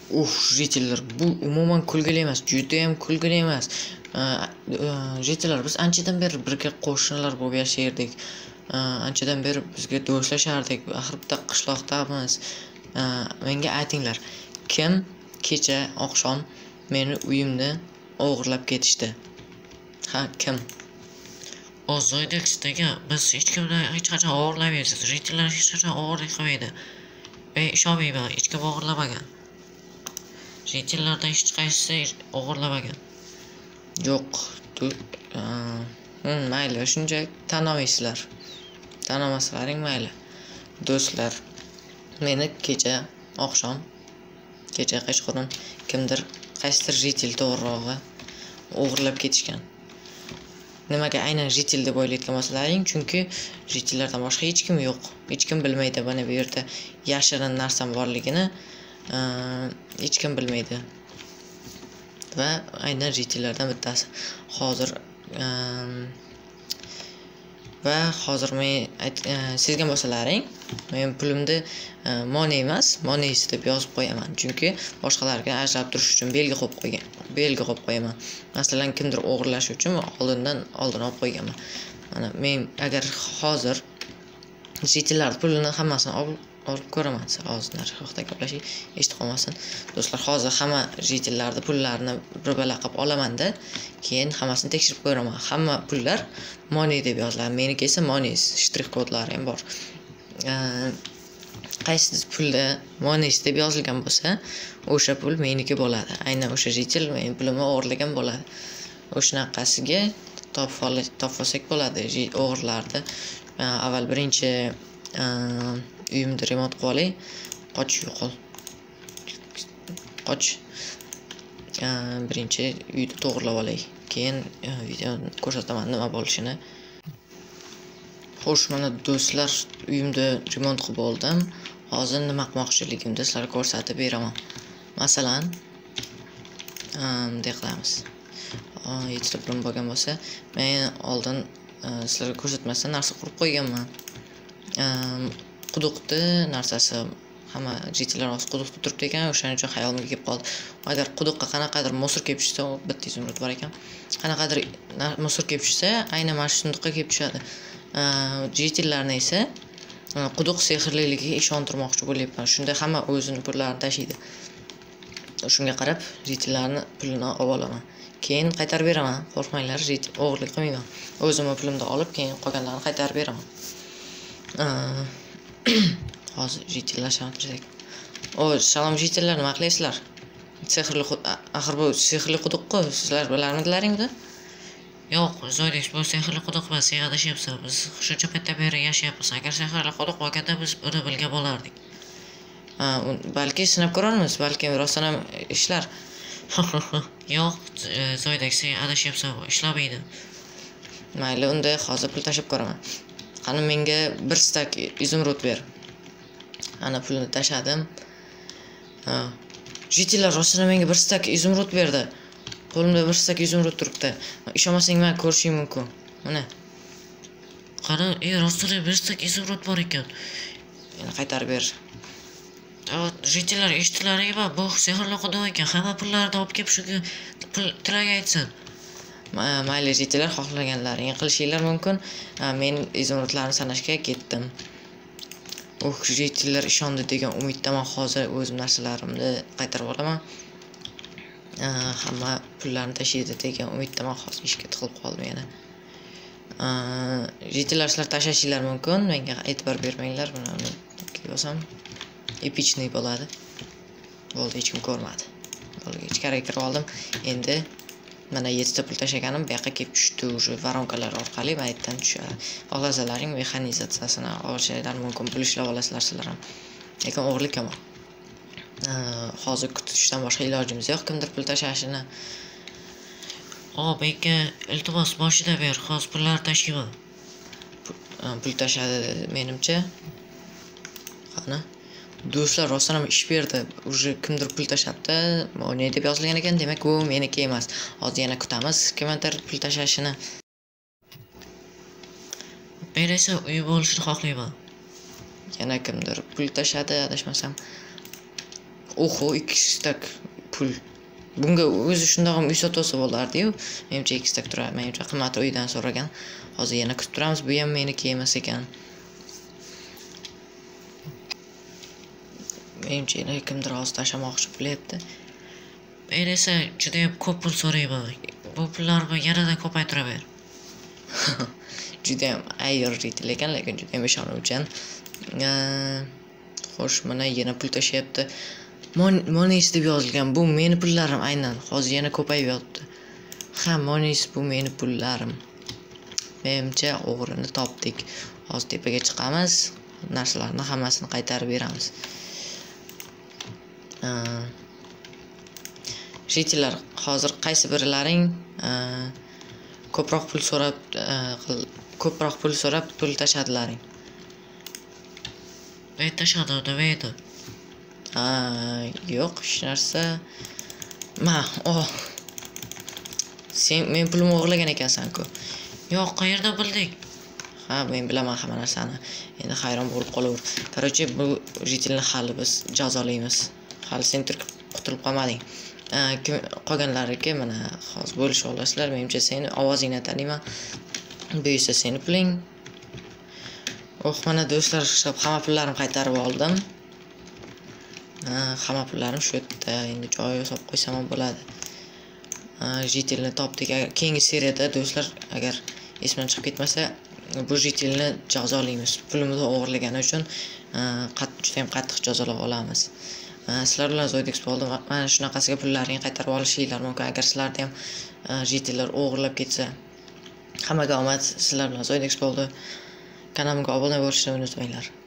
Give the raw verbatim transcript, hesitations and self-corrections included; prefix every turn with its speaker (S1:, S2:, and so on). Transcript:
S1: Uf, jitellar, bu umuman kulgili emas, juda ham kulgili emas. Jitellar, biz anchadan beri birga qo'shnilar bo'lib yashaydik. Anchadan beri bizga do'stlashardik. Axir bitta qishloqdamiz. Menga aytinglar, kim kecha oqshom meni uyimni o'g'irlab ketishdi? Ha, kim?
S2: O'zidagi biz hech kimdan hech qachon o'g'irlamaysiz. Jitellar hech qachon o'g'irlik qilmaydi. Men ishonmayman, hech kim o'g'irlamagan. Jitellardan hech qaysisi o'g'irlamagan.
S1: Yo'q, mayli, shuncha tan olmaysizlar. Tan olmasalaring mayli. Do'stlar, meni kecha oqshom, kecha kechqurun kimdir, qaysidir jitel to'g'rirog'i o'g'irlab ketishgan. Nimaga aynan jitel deb o'ylayotgan bo'lsalaring, chunki jitellardan boshqa hech kim yo'q. Hech kim bilmaydi mana bu yerda yashirin narsam borligini, hech kim bilmaydi. Va aynan jitellardan bittasi. Hozir va hozir men sezgan bo'lsalaring, men pulimni Money emas, Money deb yozib qo'yaman. Chunki boshqalarga ajralib turish uchun belgi qo'yib qo'ygan. Belgi qo'yib qo'yaman. Masalan, kimdir o'g'irlash uchun oldindan oldin olib qo'yganman. Mana men agar hozir jitellar pulini hammasini olib olib ko'raman. Hozir haqida gaplashib eshitib qolmasin. Do'stlar, hozir hamma jitellarning pullarini bir-bala qilib olamanda, keyin hammasini tekshirib ko'raman. Hamma pullar Money deb yoziladi. Meniki esa Money shtrix kodlari ham bor. Qaysi pulda Money deb yozilgan bo'lsa, o'sha pul meniki bo'ladi. Aynan o'sha jitel men pulimni o'g'irlagan bo'ladi. O'shanaqasiga topfolsak bo'ladi. O'g'irlarni avval birinchi uyimni remont qilib olay. Qoch yo'qol. Qoch. Birinchi uyni to'g'irlab olay. Keyin videoni ko'rsataman nima bo'lishini. Xo'sh, mana do'stlar, uyimni remont qilib oldim. Hozir nima qilmoqchiligimni sizlarga ko'rsatib beraman. Masalan, bunday qilamiz. yettita pulim bo'lgan bo'lsa, men oldin sizlarga ko'rsatmasdan narsa qurib qo'yganman. Quduqni narsasi, hamma jitellar hozir quduqda turibdi ekan, o'shaning uchun xayolimga kelib qoldi. Agar quduqqa qanaqadir musor kelib tushsa, bitta izimrud bor ekan. Qanaqadir musor kelib tushsa, aynan mana shu sunduqqa kelib tushadi. Jitellarni esa quduq sehrliligiga ishontirmoqchi bo'lyapman. Shunda hamma o'zini pullarini tashlaydi. Shunga qarab, jitellarni pulini olib olaman. Keyin qaytarib beraman. Qo'rqmanglar, o'g'irlik qilmayman. O'zimning pulimni olib, keyin qolganlarini qaytarib beraman. Hozir jitellarni tursak. O, salom jitellar, nima qilasizlar? Sehrli axir bu sehrli quduq-ku, sizlar bilarmidilaringmi?
S2: Yo'q, Zoydex, bu sehrli quduq emas, sen adashyapsan. Biz shuncha paytdan beri yashayapmiz. Agar sehrli quduq bo'lganda biz buni bilgan bo'lardik.
S1: Ha, balki sinab ko'ramiz, balki rostdan ham ishlar.
S2: Yo'q, Zoydex, sen adashyapsan, ishlamaydi.
S1: Mayli, unda hozir pul tashib ko'raman. Qani menga bir stak izimrud ber. Ana pulni tashadim. Ha. Jitellar rostdan menga bir stak izimrud berdi. Qo'limda bir stak izimrud turibdi. Ishonmasang men ko'rishim mumkin. Mana.
S2: Qani, ey, rostdan bir stak izimrud bor ekan.
S1: Yana qaytarib ber.
S2: Jitellar eshitdilaringmi? Bu sehrli quduq ekan. Hamma pullarni olib kelib shunga pul tilak aytsin.
S1: Mayli, jitellar, xohlaganlaringni qilishinglar mumkin. Men izimrudlarni sanashga ketdim. Uh, jitellar ishondi degan umiddaman. Hozir o'zim narsalarimni qaytarib olaman. Hamma pullarni tashlaydi degan umiddaman. Hozir ishga tiqilib qoldim yana. Jitellar, sizlar tashashinglar mumkin. Menga e'tibor bermanglar. Buni ko'rsam epichniy bo'ladi. Bo'ldi, hech kim ko'rmadi. Bo'ldi, ichkariga kirib oldim. Endi mana yettita pul tashaganim bu yoqqa kelib tushdi. O'sha varonkalar orqali maytdan tushadi. Xohlasalaring mexanizatsiyasini olishinglar mumkin, pul ishlab olasizlar sizlar ham. Lekin o'g'irlik yomon. Hozir kutishdan boshqa ilojimiz yo'q, kimdir pul tashashini.
S2: O, menga iltimos boshida ber, hozir pullarni tashlayman.
S1: Pul tashadi menimcha. Qani? Do'stlar, rostdan ham ish berdi. Uje kimdir pul tashabdi. Money deb yozilgan ekan, demak u meniki emas. Hozir yana kutamiz kimdir pul tashashini.
S2: Men esa uy bo'lishini xohlayman.
S1: Yana kimdir pul tashadi, adashmasam. Oho, ikki stak pul. Bunga o'zi shundoq ham uy sotib olsa bo'lardi-yu. Menimcha ikki stak turadi. Menimcha qimmat uydan so'ragan. Hozir yana kutib turamiz. Bu ham meniki emas ekan. Menimcha yana kimdir hozir tashlamoqchi bo'lyapti.
S2: Men esa juda ham ko'p pul so'rayman. Bu pullarni yanada ko'paytiraver.
S1: Juda ham ayyor ritil ekan, lekin juda ham ishonuvchan. Xo'sh, mana yana pul tashyapti. Monis deb yozilgan. Bu meni pullarim aynan. Hozir yana ko'payib yotibdi. Ha, Monis bu meni pullarim. Menimcha o'g'rini topdik. Hozir tepaga chiqamiz. Narsalarni hammasini qaytarib beramiz. Jitillar, hozir qaysi birlaring ko'proq pul so'rab ko'proq pul so'rab pul tashadilaring?
S2: Men tashadim, nima edi?
S1: Ha, yo'q, hech narsa. Ma, oh. Sen men pulimni o'g'irlagan ekansan-ku.
S2: Yo'q, qayerdan bilding?
S1: Ha, men bilaman hamma narsani. Endi hayron bo'lib qolaver. Короче, bu jitilni hali biz jazolaymiz. Hali sen turib qutulib qolmading. Qolganlariga mana hozir bo'lishib olasizlar. Menimcha seni ovozingdan taniyman. Bu esa seni puling. Oh, mana do'stlar, hisob hamma pullarimni qaytarib oldim. Hamma pullarim shu yerda. Endi joyiga solib qo'ysam ham bo'ladi. Jitilni topdik. Keyingi seriyada do'stlar, agar esimdan chiqib ketmasa, bu jitilni jazolaymiz. Pulimizni o'g'irlagani uchun juda ham qattiq jazolab olamiz. Sizlar bilan Zoidex bo'ldim. Mana shunaqasiga pullaringni qaytarib olishinglar mumkin. Agar sizlarda ham jitillar o'g'irlab ketsa, hammaga omad. Sizlar bilan Zoidex bo'ldi. Kanalimga obuna bo'lishni unutmanglar.